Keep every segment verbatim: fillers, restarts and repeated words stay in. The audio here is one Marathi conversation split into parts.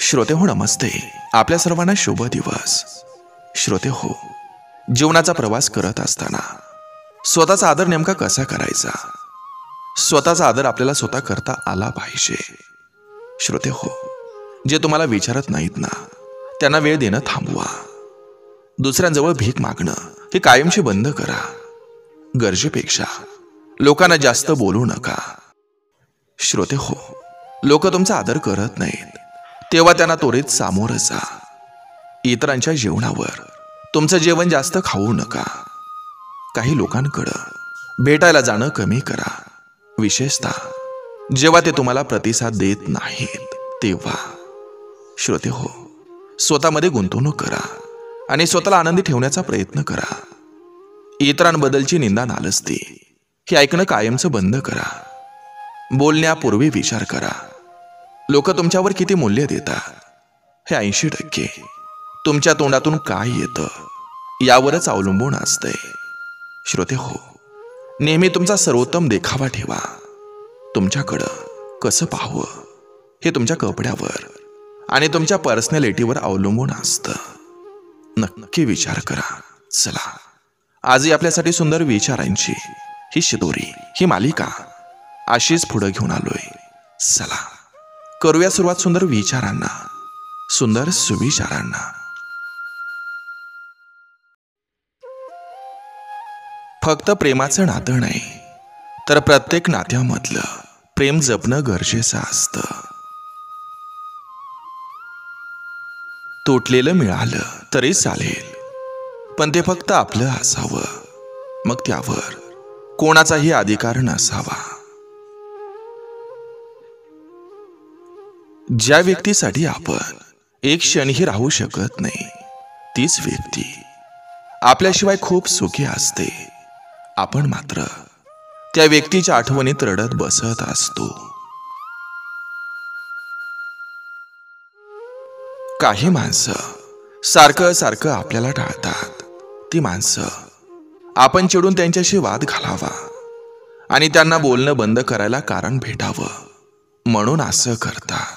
श्रोते हो नमस्ते. आपल्या सर्वांना शुभ दिवस. श्रोते हो, जीवनाचा प्रवास करत असताना स्वतःचा आदर नेमका कसा करायचा, स्वतःचा आदर आपल्याला स्वतः करता आला पाहिजे. श्रोते हो, जे तुम्हाला विचारत नाहीत ना त्यांना वेळ देणं थांबवा. दुसऱ्यांजवळ भीक मागणं हे कायमची बंद करा. गरजेपेक्षा लोकांना जास्त बोलू नका. श्रोते हो, लोक तुमचा आदर करत नाहीत तेव्हा त्यांना त्वरित सामोरं जा. इतरांच्या जेवणावर तुमचं जेवण जास्त खाऊ नका. काही लोकांकडं भेटायला जाणं कमी करा, विशेषतः जेव्हा ते तुम्हाला प्रतिसाद देत नाहीत तेव्हा. श्रोते हो, स्वतःमध्ये गुंतवणूक करा आणि स्वतःला आनंदी ठेवण्याचा प्रयत्न करा. इतरांबद्दलची निंदा नालस्ती हे ऐकणं कायमचं बंद करा. बोलण्यापूर्वी विचार करा, लोक तुमच्यावर किती मूल्य देतात हे ऐंशी टक्के तुमच्या तोंडातून काय येतं यावरच अवलंबून असतंय. श्रोते हो, नेहमी तुमचा सर्वोत्तम देखावा ठेवा. तुमच्याकडं कसं पाहावं हे तुमच्या कपड्यावर आणि तुमच्या पर्सनॅलिटीवर अवलंबून असतं. नक्की विचार करा. चला, आजही आपल्यासाठी सुंदर विचारांची ही शिदोरी, ही मालिका अशीच पुढे घेऊन आलोय. चला करूया सुरुवात सुंदर विचारांना, सुंदर सुविचारांना. फक्त प्रेमाचं नातं नाही तर प्रत्येक नात्यामधलं प्रेम जपणं गरजेचं असतं. तुटलेलं मिळालं तरी चालेल, पण ते फक्त आपलं असावं. मग त्यावर कोणाचाही अधिकार नसावा. ज्या व्यक्तीसाठी आपण एक क्षणही राहू शकत नाही तीच व्यक्ती आपल्याशिवाय खूप सुखी असते. आपण मात्र त्या व्यक्तीच्या आठवणीत रडत बसत असतो. काही माणसं सारखं सारखं आपल्याला टाळतात. ती माणसं आपण चिडून त्यांच्याशी वाद घालावा आणि त्यांना बोलणं बंद करायला कारण भेटावं म्हणून असं करतात.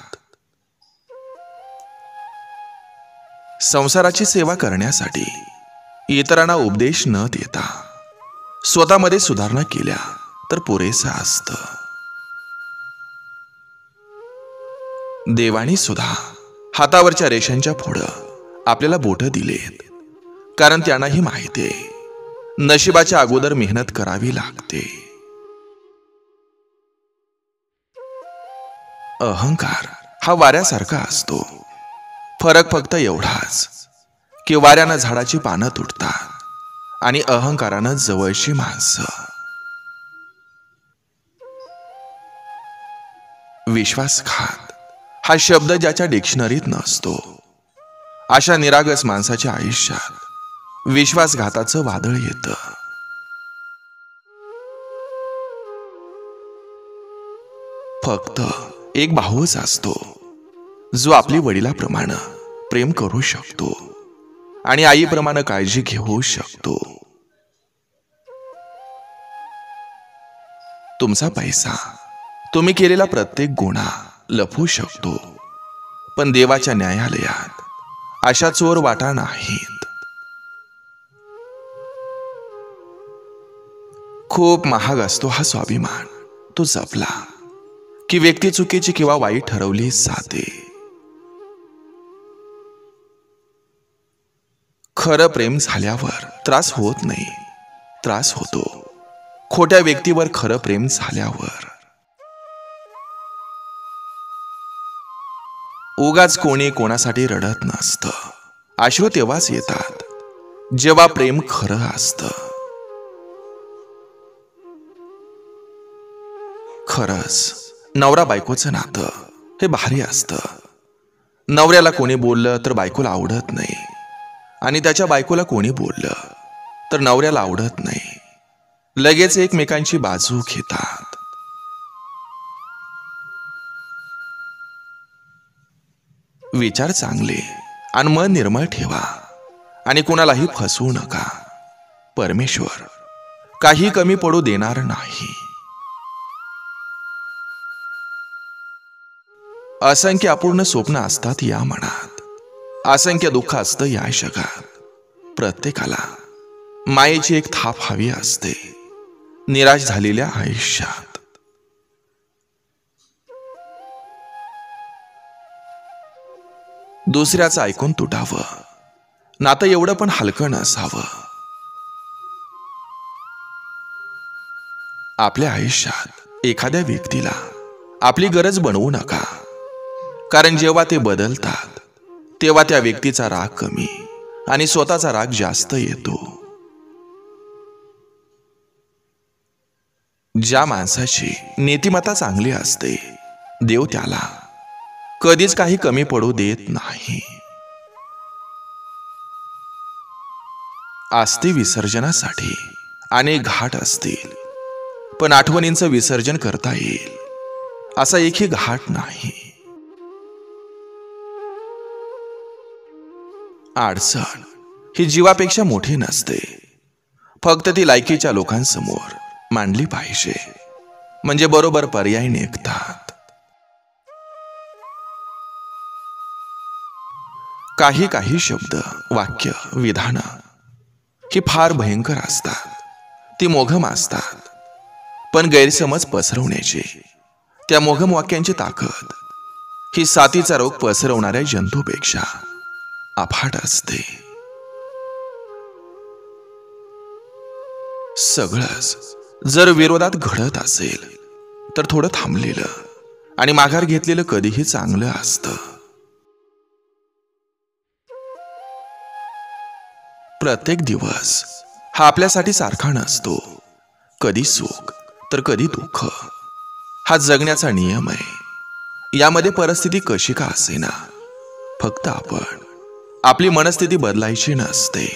संसाराची सेवा करण्यासाठी इतरांना उपदेश न देता स्वतःमध्ये सुधारणा केल्या तर पुरेसं असतं. देवानी सुद्धा हातावरच्या रेषांच्या पुढं आपल्याला बोटं दिलेत, कारण त्यांनाही माहिती आहे नशिबाच्या अगोदर मेहनत करावी लागते. अहंकार हा वाऱ्यासारखा असतो. फरक फक्त एवढाच की वाऱ्यानं झाडाची पानं तुटतात आणि अहंकारानं जवळची माणसं. विश्वासघात हा शब्द ज्याच्या डिक्शनरीत नसतो अशा निरागस माणसाच्या आयुष्यात विश्वासघाताचं वादळ येतं. फक्त एक भाऊच असतो जो आपली वडिलाप्रमाणे प्रेम करू शकतो आणि आईप्रमाणे काळजी घेऊ शकतो. तुमचा पैसा तुम्ही केलेला प्रत्येक गुन्हा लपवू शकतो, पण देवाच्या न्यायालयात अशा चोर वाटा नाहीत. खूप महाग असतो हा स्वाभिमान. तो जपला की व्यक्ती चुकीची किंवा वाईट ठरवली जाते. खरं प्रेम झाल्यावर त्रास होत नाही, त्रास होतो खोट्या व्यक्तीवर खरं प्रेम झाल्यावर. उगाच कोणी कोणासाठी रडत नसतं. अश्रू तेव्हाच येतात जेव्हा प्रेम खरं असतं. खरंच नवरा बायकोचं नातं हे भारी असतं. नवऱ्याला कोणी बोललं तर बायकोला आवडत नाही आणि त्याच्या बायकोला कोणी बोललं तर नवऱ्याला आवडत नाही. लगेच एकमेकांची बाजू घेतात. विचार चांगले आणि मन निर्मळ ठेवा आणि कोणालाही फसवू नका. परमेश्वर काही कमी पडू देणार नाही. असंख्य अपूर्ण स्वप्न असतात या मनात, असंख्य दुःख असतं या जगात. प्रत्येकाला मायेची एक थाप हवी असते निराश झालेल्या आयुष्यात. दुसऱ्याचं ऐकून तुटावं, नातं एवढं पण हलकं नसावं. आपल्या आयुष्यात एखाद्या व्यक्तीला आपली गरज बनवू नका, कारण जेव्हा ते बदलतात तेव्हा त्या व्यक्तीचा राग कमी आणि स्वतःचा राग जास्त येतो. ज्या माणसाची नीतिमत्ता चांगली असते देव त्याला कधीच काही कमी पडू देत नाही. आस्ती विसर्जनासाठी अनेक घाट असतील, पण आठवणींचं विसर्जन करता येईल असा एकही घाट नाही. अडचण ही जीवापेक्षा मोठी नसते, फक्त ती लायकीच्या लोकांसमोर मांडली पाहिजे, म्हणजे बरोबर पर्याय निघतात. काही काही शब्द, वाक्य, विधानं ही फार भयंकर असतात, ती मोघम असतात, पण गैरसमज पसरवण्याची त्या मोघम वाक्यांची ताकद ही साथीचा रोग पसरवणाऱ्या जंतूपेक्षा अफाट असते. सगळंच जर विरोधात घडत असेल तर थोडं थांबलेलं आणि माघार घेतलेलं कधीही चांगलं असतं. प्रत्येक दिवस हा आपल्यासाठी सारखा नसतो, कधी सुख तर कधी दुःख. हा जगण्याचा नियम आहे. यामध्ये परिस्थिती कशी का असेना, फक्त आपण आपली मनस्थिती बदलायची नसते.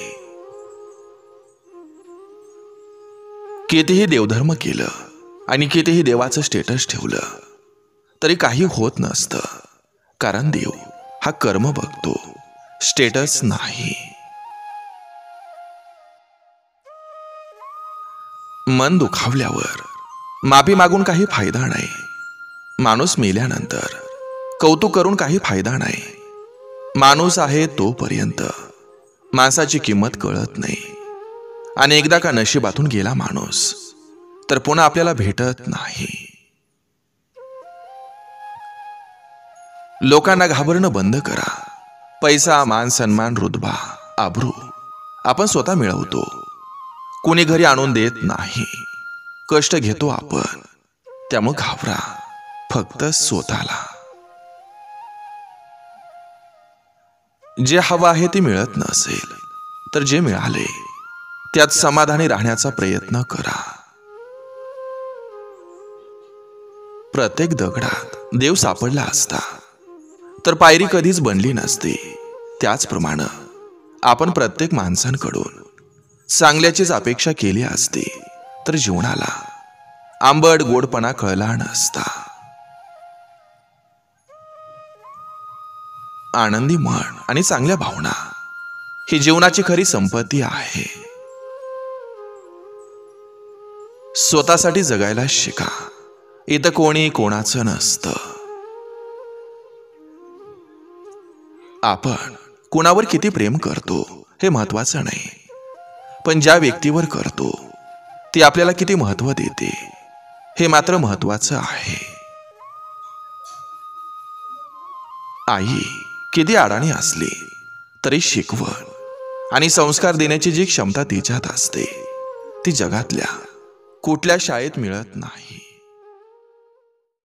कितीही देवधर्म केलं आणि कितीही देवाचं स्टेटस ठेवलं तरी काही होत नसतं, कारण देव हा कर्म बघतो, स्टेटस नाही. मन दुखावल्यावर माफी मागून काही फायदा नाही. माणूस मेल्यानंतर कौतुक करून काही फायदा नाही. माणूस आहे तोपर्यंत माणसाची किंमत कळत नाही, आणि एकदा का नशिबातून गेला माणूस तर पुन्हा आपल्याला भेटत नाही. लोकांना घाबरणं बंद करा. पैसा, मान सन्मान, रुतबा, आबरू आपण स्वतः मिळवतो, कोणी घरी आणून देत नाही. कष्ट घेतो आपण, त्यामुळे घाबरा फक्त स्वतःला. जे हवं आहे ते मिळत नसेल तर जे मिळाले त्यात समाधानी राहण्याचा प्रयत्न करा. प्रत्येक दगडात देव सापडला असता तर पायरी कधीच बनली नसती. त्याचप्रमाणे आपण प्रत्येक माणसांकडून चांगल्याचीच अपेक्षा केली असती तर जीवनाला आंबट गोडपणा कळला नसता. आनंदी मन आणि चांगल्या भावना ही जीवनाची खरी संपत्ती आहे. स्वतःसाठी जगायला शिका. इथं कोणी कोणाचं नसतं. आपण कुणावर किती प्रेम करतो हे महत्वाचं नाही, पण ज्या व्यक्तीवर करतो ती आपल्याला किती महत्व देते हे मात्र महत्वाचं आहे. आई किती अडाणी असली तरी शिकवण आणि संस्कार देण्याची जी क्षमता तिच्यात असते ती जगातल्या कुठल्या शाळेत मिळत नाही.